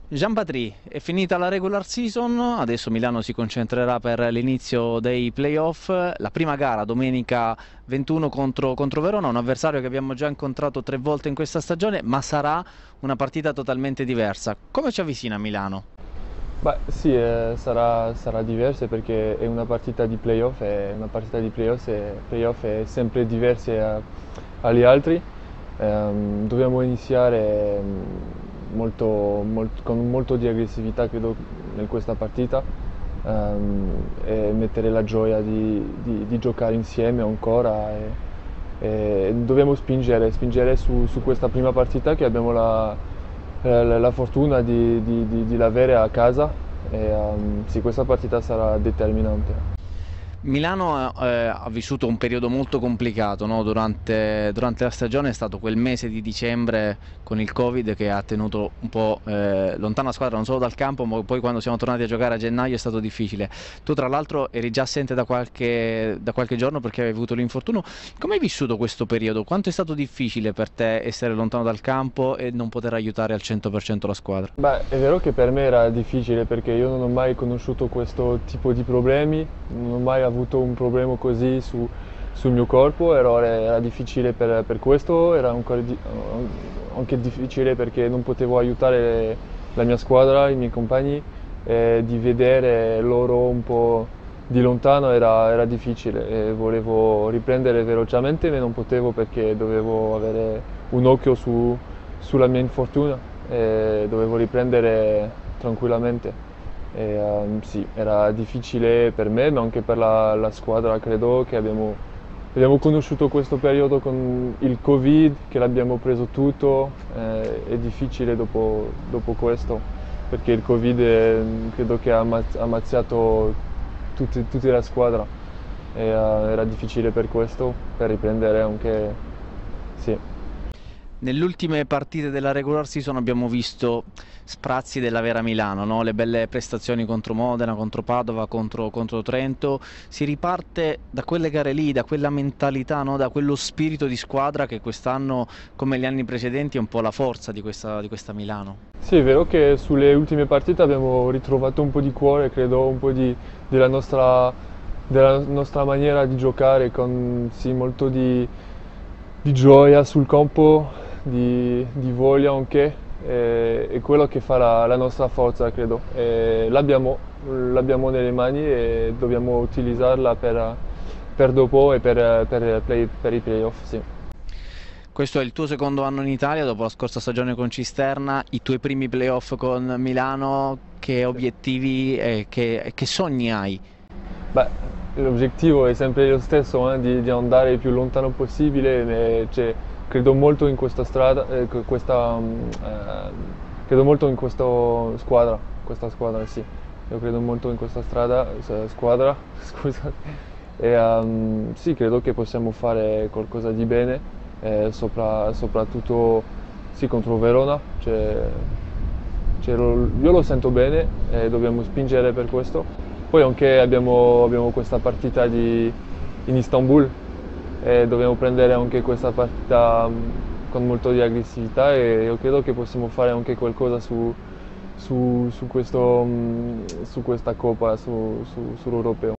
Gianpatri, è finita la regular season, adesso Milano si concentrerà per l'inizio dei playoff. La prima gara domenica 21 contro Verona, un avversario che abbiamo già incontrato 3 volte in questa stagione, ma sarà una partita totalmente diversa. Come ci avvicina Milano? Beh, sì, sarà diversa perché è una partita di playoff e una partita di playoff è sempre diversa agli altri. Dobbiamo iniziare con molto di aggressività, credo, in questa partita e mettere la gioia di giocare insieme ancora. E dobbiamo spingere su questa prima partita che abbiamo la fortuna di avere a casa e sì, questa partita sarà determinante. Milano ha vissuto un periodo molto complicato, no? Durante la stagione è stato quel mese di dicembre con il Covid che ha tenuto un po' lontana la squadra non solo dal campo, ma poi quando siamo tornati a giocare a gennaio è stato difficile. Tu tra l'altro eri già assente da qualche giorno perché avevi avuto l'infortunio. Come hai vissuto questo periodo? Quanto è stato difficile per te essere lontano dal campo e non poter aiutare al 100% la squadra? Beh, è vero che per me era difficile perché io non ho mai conosciuto questo tipo di problemi, non ho mai avuto un problema così sul mio corpo, era difficile per questo, era anche difficile perché non potevo aiutare la mia squadra, i miei compagni, e di vedere loro un po' di lontano era difficile e volevo riprendere velocemente, ma non potevo perché dovevo avere un occhio sulla mia infortuna e dovevo riprendere tranquillamente. Sì, era difficile per me, ma anche per la squadra, credo che abbiamo conosciuto questo periodo con il Covid, che l'abbiamo preso tutto, è difficile dopo questo, perché il Covid credo che ha ammazzato tutta la squadra e era difficile per questo, per riprendere anche, sì. Nelle ultime partite della regular season abbiamo visto sprazzi della vera Milano, no? Le belle prestazioni contro Modena, contro Padova, contro Trento. Si riparte da quelle gare lì, da quella mentalità, no? Da quello spirito di squadra che quest'anno, come gli anni precedenti, è un po' la forza di questa Milano. Sì, è vero che sulle ultime partite abbiamo ritrovato un po' di cuore, credo, un po' della nostra maniera di giocare, con sì, molto di gioia sul campo, di voglia anche, è quello che fa la nostra forza, credo. E l'abbiamo nelle mani e dobbiamo utilizzarla per dopo e per i playoff, sì. Questo è il tuo secondo anno in Italia, dopo la scorsa stagione con Cisterna, i tuoi primi playoff con Milano, che obiettivi e che sogni hai? Beh, l'obiettivo è sempre lo stesso, di andare il più lontano possibile, cioè, credo molto in questa strada, credo molto in questa squadra, sì. Io credo molto in questa squadra, scusate. E sì, credo che possiamo fare qualcosa di bene, soprattutto sì, contro Verona. Io lo sento bene e dobbiamo spingere per questo. Poi anche abbiamo questa partita in Istanbul e dobbiamo prendere anche questa partita con molto di aggressività e io credo che possiamo fare anche qualcosa su questa coppa, sull'europeo.